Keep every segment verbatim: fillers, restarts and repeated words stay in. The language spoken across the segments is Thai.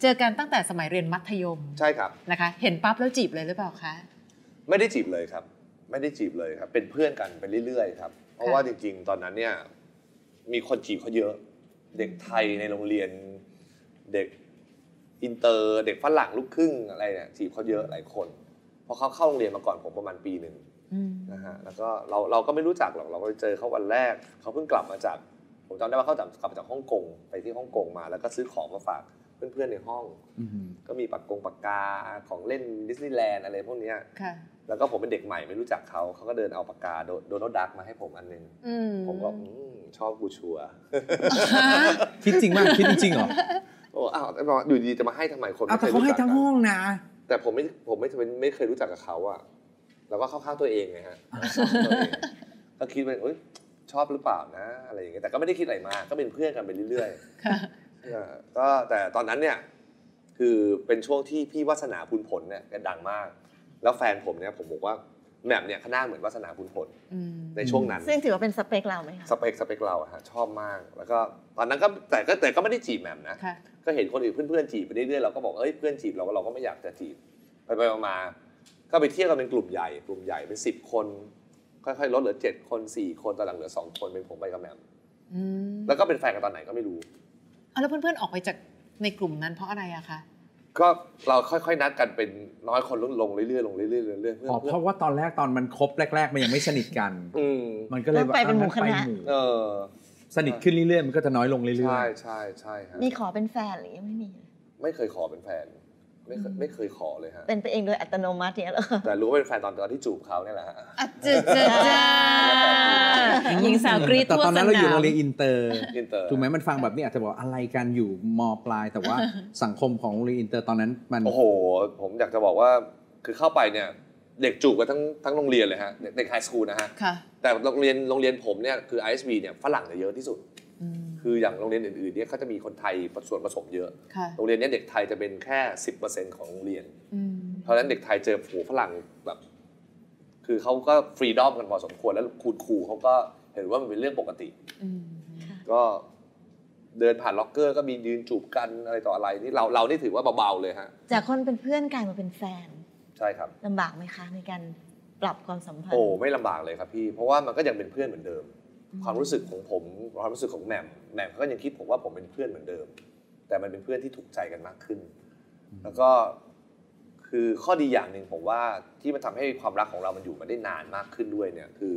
เจอกันตั้งแต่สมัยเรียนมัธยมใช่ครับนะคะเห็นปั๊บแล้วจีบเลยหรือเปล่าคะไม่ได้จีบเลยครับไม่ได้จีบเลยครับเป็นเพื่อนกันไปเรื่อยๆครับเพราะว่าจริงๆตอนนั้นเนี่ยมีคนจีบเขาเยอะเด็กไทยในโรงเรียนเด็กอินเตอร์เด็กฝรั่งลูกครึ่งอะไรเนี่ยจีบเขาเยอะหลายคนเพราะเขาเข้าโรงเรียนมาก่อนผมประมาณปีหนึ่งนะฮะแล้วก็เราเราก็ไม่รู้จักหรอกเราก็เจอเขาวันแรกเขาเพิ่งกลับมาจากผมจำได้ว่าเขากลับมาจากฮ่องกงไปที่ฮ่องกงมาแล้วก็ซื้อของมาฝากเพื่อนๆในห้องก็มีปากกงปากกาของเล่นดิสนีย์แลนด์อะไรพวกนี้แล้วก็ผมเป็นเด็กใหม่ไม่รู้จักเขาเขาก็เดินเอาปากกาโดนัลด์ดักมาให้ผมอันนึงผมก็ชอบกูชัวคิดจริงมากคิดจริงเหรอโอ้อ้าวอยู่ดีจะมาให้ทำไมคนไม่เคยรู้จักเขาให้ทั้งห้องนะแต่ผมไม่ผมไม่ไม่เคยรู้จักกับเขาอะเราก็เข้าข้างตัวเองไงฮะก็คิดว่าชอบหรือเปล่านะอะไรอย่างเงี้ยแต่ก็ไม่ได้คิดอะไรมากก็เป็นเพื่อนกันไปเรื่อยๆก็แต่ตอนนั้นเนี่ยคือเป็นช่วงที่พี่วาสนาพูนผลเนี่ยแกดังมากแล้วแฟนผมเนี่ยผมบอกว่าแหม่มเนี่ยเขาหน้าเหมือนวาสนาพูนผลในช่วงนั้นซึ่งถือว่าเป็นสเปคเราไหมคะสเปคสเปคเราอะฮะชอบมากแล้วก็ตอนนั้นก็แต่ก็แต่ก็ไม่ได้จีบแหม่มนะก็เห็นคนอื่นเพื่อนๆจีบไปเรื่อยๆเราก็บอกเอ้ยเพื่อนจีบเราก็เราก็ไม่อยากจะจีบไปไปมาก็ไปเที่ยวกันเป็นกลุ่มใหญ่กลุ่มใหญ่เป็นสิบคนค่อยๆลดเหลือเจ็ดคนสี่คนตอนหลังเหลือสองคนเป็นผมไปกับแหม่มแล้วก็เป็นแฟนกันตอนไหนก็ไม่รู้อ้าวแล้วเพื่อนๆออกไปจากในกลุ่มนั้นเพราะอะไรอะคะก็เราค่อยๆนัดกันเป็นน้อยคนลดลงเรื่อยๆลงเรื่อยๆเรื่อยๆเพราะว่าตอนแรกตอนมันคบแรกๆมันยังไม่สนิทกันมันก็เลยไปเป็นหมู่คณะสนิทขึ้นเรื่อยๆมันก็จะน้อยลงเรื่อยๆใช่ใช่ใช่มีขอเป็นแฟนหรือยังไม่มีไม่เคยขอเป็นแฟนไม่เคยไม่เคยขอเลยฮะเป็นไปเองโดยอัตโนมัติเนี่ยเหรอแต่รู้ว่าเป็นแฟนตอนตอนที่จูบเขาเนี่ยแหละฮะอ่ะจ้าจ้าจ้าหญิงสาวกรี๊ดทั่วสนามแต่ตอนนั้นเราอยู่โรงเรียนอินเตอร์ถูกไหมมันฟังแบบนี้อาจจะบอกอะไรกันอยู่ม.ปลายแต่ว่าสังคมของโรงเรียนอินเตอร์ตอนนั้นมันโอ้โหผมอยากจะบอกว่าคือเข้าไปเนี่ยเด็กจูบกันทั้งทั้งโรงเรียนเลยฮะเด็กไฮสคูลนะฮะแต่โรงเรียนโรงเรียนผมเนี่ยคือ ไอ เอส บี เนี่ยฝรั่งจะเยอะที่สุดคืออย่างโรงเรียนอื่นๆเนี่ยเขาจะมีคนไทยส่วนผสมเยอะโรงเรียนนี้เด็กไทยจะเป็นแค่ สิบเปอร์เซ็นต์ ของโรงเรียนเพราะฉะนั้นเด็กไทยเจอฝูงฝรั่งแบบคือเขาก็ฟรีดอมกันพอสมควรแล้วครูครูเขาก็เห็นว่ามันเป็นเรื่องปกติก็เดินผ่านล็อกเกอร์ก็มียืนจูบกันอะไรต่ออะไรนี่เราเรานี่ถือว่าเบาๆเลยฮะจากคนเป็นเพื่อนกลายมาเป็นแฟนใช่ครับลำบากไหมคะในการปรับความสัมพันธ์โอ้ไม่ลำบากเลยครับพี่เพราะว่ามันก็ยังเป็นเพื่อนเหมือนเดิมความรู้สึกของผมความรู้สึกของแหม่มแหม่มเขาก็ยังคิดผมว่าผมเป็นเพื่อนเหมือนเดิมแต่มันเป็นเพื่อนที่ถูกใจกันมากขึ้นแล้วก็คือข้อดีอย่างหนึ่งผมว่าที่มันทำให้ความรักของเรามันอยู่มาได้นานมากขึ้นด้วยเนี่ยคือ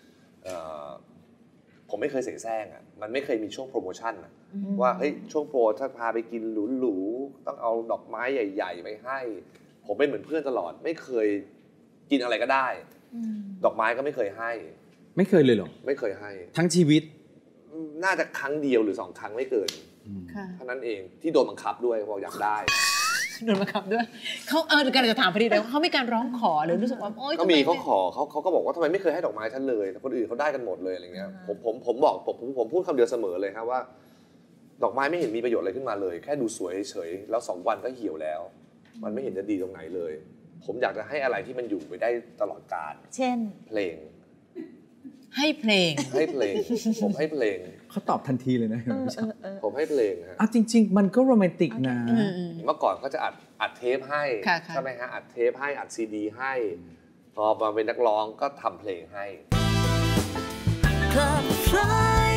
ผมไม่เคยเสแสร้งอ่ะมันไม่เคยมีช่วงโปรโมชั่นอ่ะว่าเฮ้ยช่วงโปรถ้าพาไปกินหรูๆต้องเอาดอกไม้ใหญ่ๆไปให้ผมเป็นเหมือนเพื่อนตลอดไม่เคยกินอะไรก็ได้ดอกไม้ก็ไม่เคยให้ไม่เคยเลยหรอไม่เคยให้ทั้งชีวิตน่าจะครั้งเดียวหรือสองครั้งไม่เกินเท่านั้นเองที่โดนบังคับด้วยบอกอยากได้โดนบังคับด้วยเขาเออการจะถามพอดีเลยว่าเขาไม่การร้องขอหรือรู้สึกว่าโอ๊ยก็มีเขาขอเขาเขาก็บอกว่าทำไมไม่เคยให้ดอกไม้ฉันเลยคนอื่นเขาได้กันหมดเลยอะไรเงี้ยผมผมผมบอกผมผมพูดคำเดียวเสมอเลยครับว่าดอกไม้ไม่เห็นมีประโยชน์อะไรขึ้นมาเลยแค่ดูสวยเฉยแล้วสองวันก็เหี่ยวแล้วมันไม่เห็นจะดีตรงไหนเลยผมอยากจะให้อะไรที่มันอยู่ไปได้ตลอดกาลเช่นเพลงให้เพลงให้เพลงผมให้เพลงเขาตอบทันทีเลยนะผมให้เพลงฮะอ่ะจริงๆมันก็โรแมนติกนะเมื่อก่อนเขาจะอัดอัดเทปให้ใช่ไหมฮะอัดเทปให้อัดซีดีให้พอมาเป็นนักร้องก็ทำเพลงให้